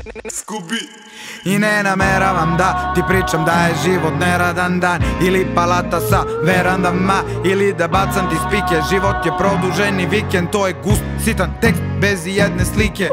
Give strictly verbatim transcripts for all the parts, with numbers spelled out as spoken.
Skubi. I ne nameravam da ti pričam da je život neradan dan, ili palata sa verandama, ili da bacam ti spike. Život je produženi vikend, to je gust, sitan tekst bez jedne slike.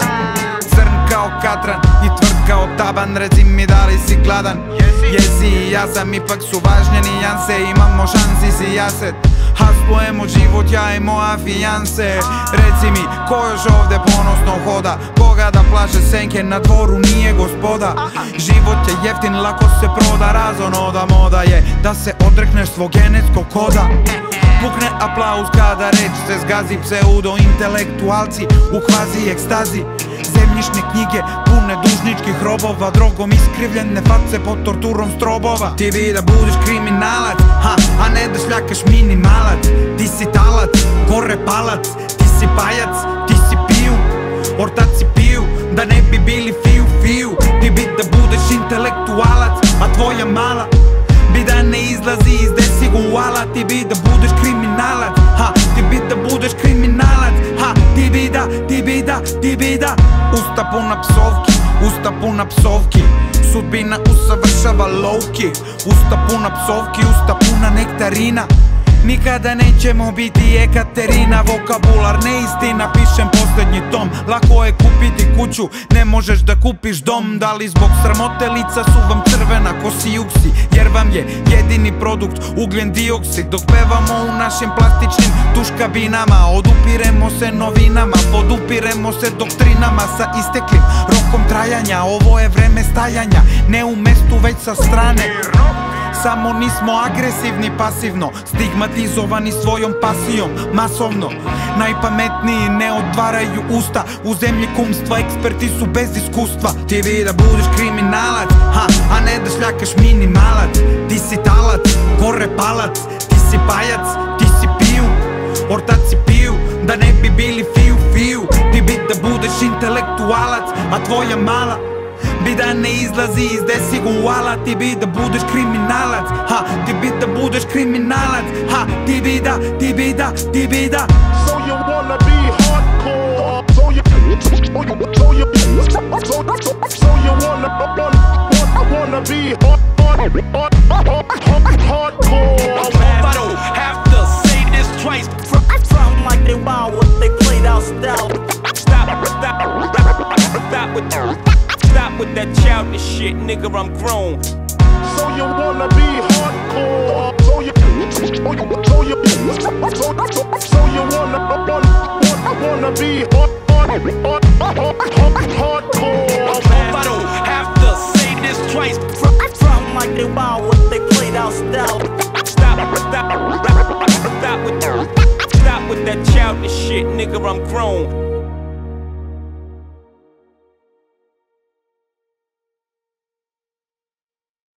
Crn kao katran i tvrd kao taban, reci mi da li si gladan. Jesi i ja sam, ipak su važnje nijanse, imamo šansi si jaset. Haslujemo život, ja i moja fijanse. Reci mi, ko još ovde ponosno hoda, koga da plaše senke, na dvoru nije gospoda. Život je jeftin, lako se proda, razonoda moda je da se odrekneš svog genetskog koda. Pukne aplauz kada reč se zgazi, pseudo-intelektualci u kvazi ekstazi. Zemljišne knjige pune dužničkih robova, drogom iskrivljene face pod torturom strobova. Ti vi da budiš kriminalac, ha, a ne da šljakaš minimalac. Ti si talac, gore palac, ti si pajac, ti si piju. Ortaci piju, da ne bi bili fiju fiju. Ti bi da budeš intelektualac, a tvoja mala bi da ne izlazi iz desiguala. Ti bi da budeš kriminalac, ha, ti bi da budeš kriminalac, ha, ti bi da, ti bi da, ti bi da. Usta puna psovki, usta puna psovki, sudbina usavršava lovki. Usta puna psovki, usta puna nektarina. Nikada nećemo biti Ekaterina, vokabular neistina, pišem posljednji tom. Lako je kupiti kuću, ne možeš da kupiš dom. Da li zbog sramote lica su vam crvena ko sijuksi, jer vam je jedini produkt ugljen dioksid. Dok pevamo u našim plastičnim tuš kabinama, odupiremo se novinama, podupiremo se doktrinama sa isteklim rokom trajanja. Ovo je vreme stajanja, ne u mestu već sa strane. Samo nismo agresivni pasivno, stigmatizovani svojom pasijom, masovno. Najpametniji ne otvaraju usta, u zemlji kumstva eksperti su bez iskustva. Ti vi da budiš kriminalac, ha, a ne da šljakaš minimalac. Ti si talac, gore palac, ti si pajac, ti si piju. Ortaci piju, da ne bi bili fiju fiju. Ti bi da budeš intelektualac, a tvoja mala bi da ne izlazi iz desiguala. Ti bi da budeš kriminalac, ha, ti bi da budeš kriminalac, ha, ti bi da, ti bi da, ti bi da. So you wanna be hardcore, so you, so you, so you, so, so, so you wanna, wanna, wanna be hard, hard, hard, hard, hardcore. I don't have to say this twice. Sound like they wild what they played out style. Stop, stop, stop with Stop with that childish shit, nigga, I'm grown. So you wanna be hardcore, so you, so you, so you, so, so, so you wanna, wanna, wanna be hard, hard, hard, hard, hardcore. I don't have to say this twice. Sound like they wild what they played out style. Stop, stop, stop with Stop with that childish shit, nigga, I'm grown.